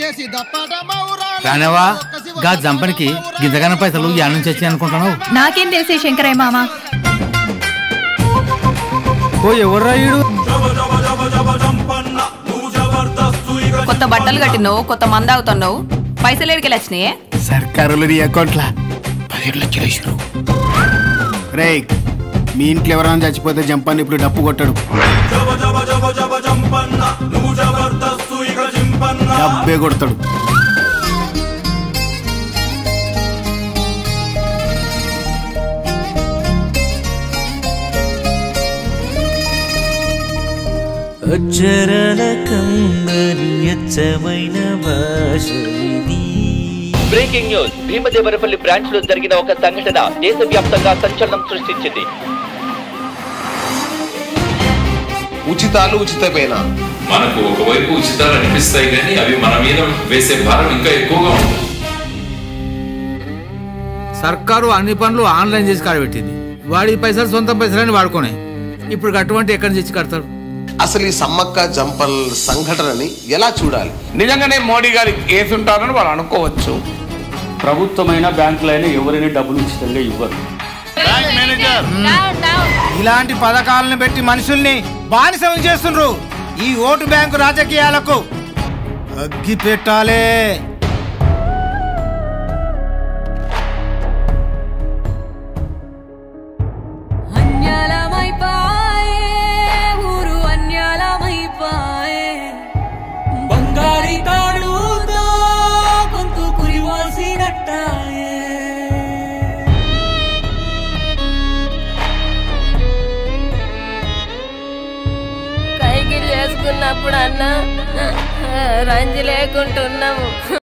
కానవా గా జంపనికి గింతగాన పైసలు యా నుంచి వచ్చి అనుకుంటున్నావు? నాకేం తెలిసే శంకరయ్య మామ. ఓ ఎవర్రాయుడు? కొత్త బట్టలు కట్టినావు, కొత్త మంది అవుతున్నావు, పైసలు ఎడికి వచ్చినాయే? సర్కారులు నీ అకౌంట్లా 17 లక్షలు వేసిరు. రే మీ ఇంట్లో ఎవరైనా చచ్చిపోతే జంపన్న ఇప్పుడు డప్పు కొట్టాడు. డబ్బే కొడతాడు. Breaking news. భీమదేవరపల్లి బ్రాంచ్ లో జరిగిన ఒక సంఘటన దేశవ్యాప్తంగా సంచలనం సృష్టించింది. ఉచితాలు ఉచితమేనా? మనకు ఒకవైపు ఉచితాలు అనిపిస్తాయి కానీ అవి మన మీద వేసే భారం ఇంకా ఎక్కువగా ఉంటుంది. సర్కారు అన్ని పనులు ఆన్లైన్ చేసి కాడబెట్టింది. వాడి పైసలు సొంత పైసలని వాడుకునే. ఇప్పుడు అటువంటి ఎక్కడి నుంచి కడతారు? అసలు ఈ సమ్మక్క జంపల్ సంఘటనని ఎలా చూడాలి? నిజంగానే మోడీ గారికి కేసుంటారని వాళ్ళు అనుకోవచ్చు. ప్రభుత్వమైన బ్యాంకులైనా ఎవరైనా డబ్బులు ఉచితంగా ఇవ్వరు. ఇలాంటి పథకాలను పెట్టి మనుషుల్ని బానిసం చేస్తుండ్రు. ఈ ఓటు బ్యాంకు రాజకీయాలకు అగ్గి పెట్టాలే. చేసుకున్నప్పుడు అన్న రంజి లేకుంటున్నాము.